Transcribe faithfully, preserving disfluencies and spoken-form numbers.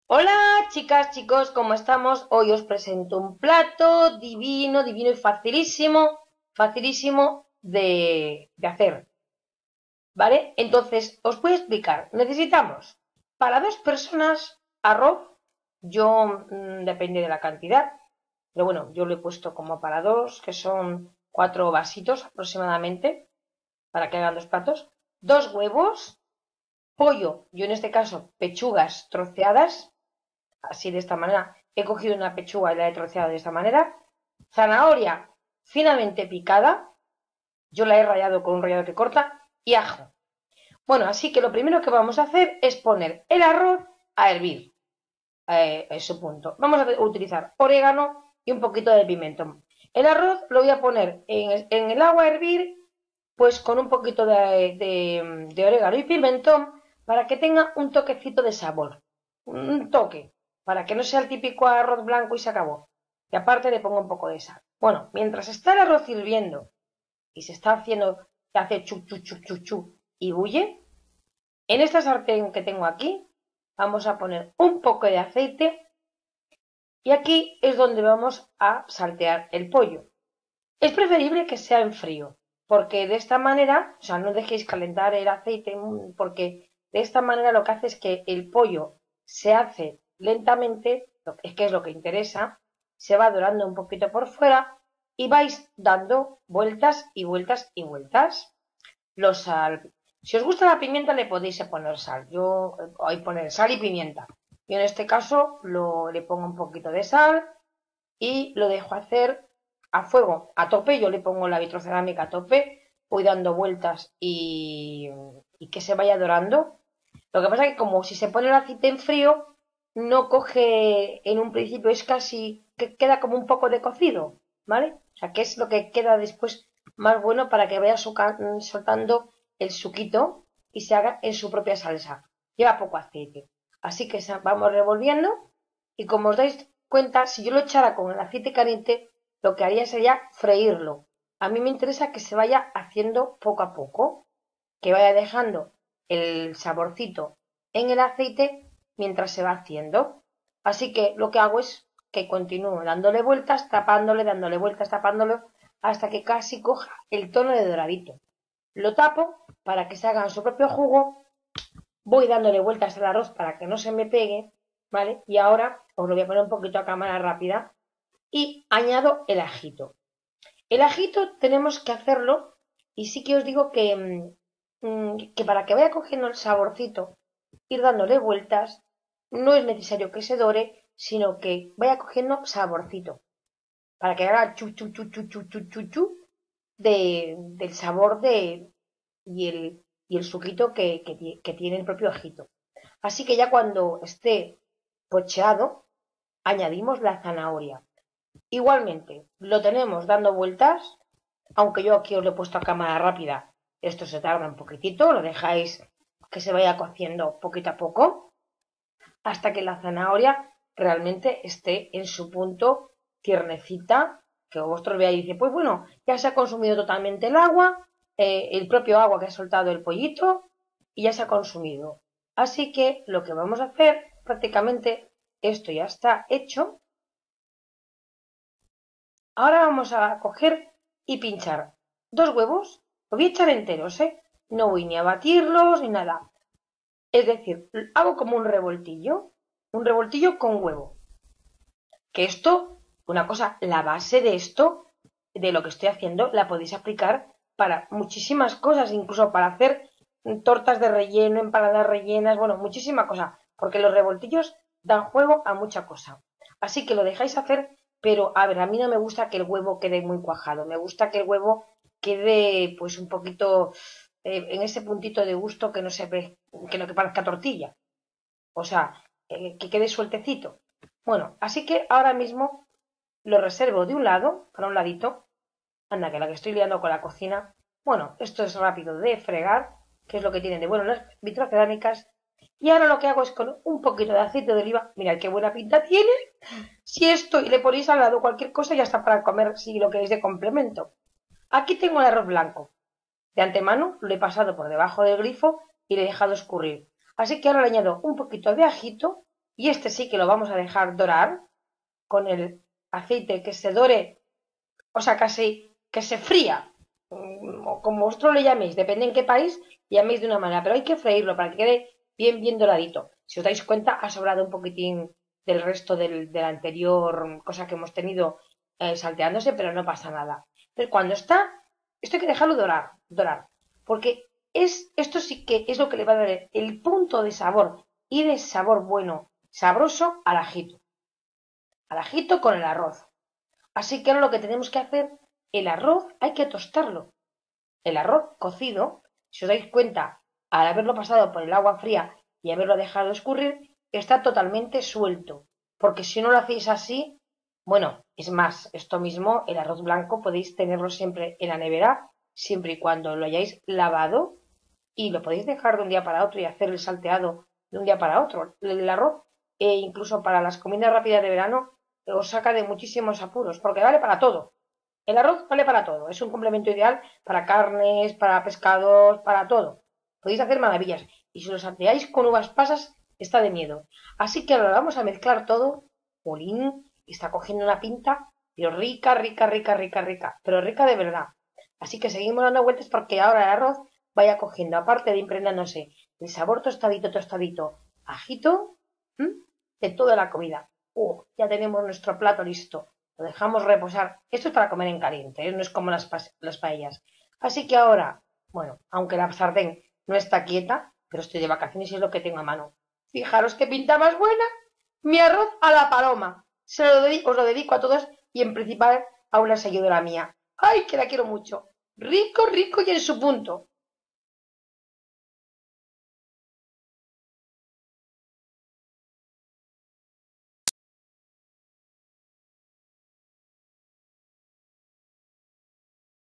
Hola chicas, chicos, ¿cómo estamos? Hoy os presento un plato divino, divino y facilísimo, facilísimo de, de hacer, ¿vale? Entonces, os voy a explicar. Necesitamos para dos personas arroz, yo mm, depende de la cantidad, pero bueno, yo lo he puesto como para dos, que son cuatro vasitos aproximadamente, para que hagan dos platos, dos huevos, pollo, yo en este caso pechugas troceadas, así de esta manera. He cogido una pechuga y la he troceado de esta manera. Zanahoria finamente picada. Yo la he rallado con un rallador que corta. Y ajo. Bueno, así que lo primero que vamos a hacer es poner el arroz a hervir. Eh, a su punto. Vamos a utilizar orégano y un poquito de pimentón. El arroz lo voy a poner en, en el agua a hervir, pues con un poquito de, de, de orégano y pimentón para que tenga un toquecito de sabor. Un toque, para que no sea el típico arroz blanco y se acabó. Y aparte le pongo un poco de sal. Bueno, mientras está el arroz hirviendo y se está haciendo, que hace chu, chu, chu, chu, chu y huye, en esta sartén que tengo aquí, vamos a poner un poco de aceite y aquí es donde vamos a saltear el pollo. Es preferible que sea en frío, porque de esta manera, o sea, no dejéis calentar el aceite, porque de esta manera lo que hace es que el pollo se hace lentamente, es que es lo que interesa, se va dorando un poquito por fuera y vais dando vueltas y vueltas y vueltas. Los sal. Si os gusta la pimienta le podéis poner sal. Yo voy a poner sal y pimienta. Yo en este caso lo, le pongo un poquito de sal y lo dejo hacer a fuego, a tope. Yo le pongo la vitrocerámica a tope, voy dando vueltas y, y que se vaya dorando. Lo que pasa es que como si se pone el aceite en frío, no coge en un principio, es casi, que queda como un poco de cocido, ¿vale? O sea, que es lo que queda después más bueno para que vaya soltando el suquito y se haga en su propia salsa. Lleva poco aceite. Así que vamos revolviendo y como os dais cuenta, si yo lo echara con el aceite caliente, lo que haría sería freírlo. A mí me interesa que se vaya haciendo poco a poco, que vaya dejando el saborcito en el aceite mientras se va haciendo. Así que lo que hago es que continúo dándole vueltas, tapándole, dándole vueltas, tapándolo, hasta que casi coja el tono de doradito. Lo tapo para que se haga en su propio jugo, voy dándole vueltas al arroz para que no se me pegue, ¿vale? Y ahora os lo voy a poner un poquito a cámara rápida y añado el ajito. El ajito tenemos que hacerlo y sí que os digo que, mmm, que para que vaya cogiendo el saborcito, ir dándole vueltas, no es necesario que se dore, sino que vaya cogiendo saborcito, para que haga chu chu chu chu chu chu chu, chu de, del sabor de y el, y el suquito que, que, que tiene el propio ajito. Así que ya cuando esté pocheado, añadimos la zanahoria. Igualmente, lo tenemos dando vueltas, aunque yo aquí os lo he puesto a cámara rápida, esto se tarda un poquitito, lo dejáis que se vaya cociendo poquito a poco, hasta que la zanahoria realmente esté en su punto tiernecita, que vosotros veáis y dice, pues bueno, ya se ha consumido totalmente el agua, eh, el propio agua que ha soltado el pollito, y ya se ha consumido. Así que lo que vamos a hacer, prácticamente esto ya está hecho. Ahora vamos a coger y pinchar dos huevos. Lo voy a echar enteros, ¿eh? No voy ni a batirlos ni nada. Es decir, hago como un revoltillo, un revoltillo con huevo. Que esto, una cosa, la base de esto, de lo que estoy haciendo, la podéis aplicar para muchísimas cosas, incluso para hacer tortas de relleno, empanadas rellenas, bueno, muchísima cosa, porque los revoltillos dan juego a mucha cosa. Así que lo dejáis hacer, pero a ver, a mí no me gusta que el huevo quede muy cuajado, me gusta que el huevo quede pues un poquito eh, en ese puntito de gusto que no se ve, que no que parezca tortilla, o sea, eh, que quede sueltecito. Bueno, así que ahora mismo lo reservo de un lado, para un ladito. Anda, que la que estoy liando con la cocina. Bueno, esto es rápido de fregar, que es lo que tienen de bueno las vitrocerámicas. Y ahora lo que hago es con un poquito de aceite de oliva. Mirad qué buena pinta tiene. Si esto y le ponéis al lado cualquier cosa, ya está para comer si lo queréis de complemento. Aquí tengo el arroz blanco. De antemano lo he pasado por debajo del grifo y le he dejado escurrir. Así que ahora le añado un poquito de ajito Y este sí que lo vamos a dejar dorar con el aceite que se dore, o sea, casi que se fría, mm, o como vosotros le llaméis, depende en qué país, llaméis de una manera, pero hay que freírlo para que quede bien, bien doradito. Si os dais cuenta, ha sobrado un poquitín del resto del, de la anterior cosa que hemos tenido eh, salteándose, pero no pasa nada. Entonces, cuando está, esto hay que dejarlo dorar, dorar, porque es, esto sí que es lo que le va a dar el punto de sabor y de sabor bueno, sabroso al ajito, al ajito con el arroz. Así que ahora lo que tenemos que hacer, el arroz hay que tostarlo. El arroz cocido, si os dais cuenta, al haberlo pasado por el agua fría y haberlo dejado escurrir, está totalmente suelto. Porque si no lo hacéis así, bueno, es más, esto mismo, el arroz blanco podéis tenerlo siempre en la nevera, siempre y cuando lo hayáis lavado y lo podéis dejar de un día para otro y hacer el salteado de un día para otro. El arroz, e incluso para las comidas rápidas de verano, os saca de muchísimos apuros, porque vale para todo. El arroz vale para todo, es un complemento ideal para carnes, para pescados, para todo. Podéis hacer maravillas. Y si lo salteáis con uvas pasas, está de miedo. Así que ahora vamos a mezclar todo. Molín, está cogiendo una pinta, pero rica, rica, rica, rica, rica. Pero rica de verdad. Así que seguimos dando vueltas porque ahora el arroz vaya cogiendo, aparte de impregnándose el sabor tostadito, tostadito, ajito, ¿m? de toda la comida. Uh, ya tenemos nuestro plato listo. Lo dejamos reposar. Esto es para comer en caliente, ¿eh? No es como las, las paellas. Así que ahora, bueno, aunque la sartén no está quieta, pero estoy de vacaciones y es lo que tengo a mano. Fijaros qué pinta más buena. Mi arroz a la paloma. Se lo dedico, os lo dedico a todos y en principal a una seguidora mía. ¡Ay, que la quiero mucho! Rico, rico y en su punto.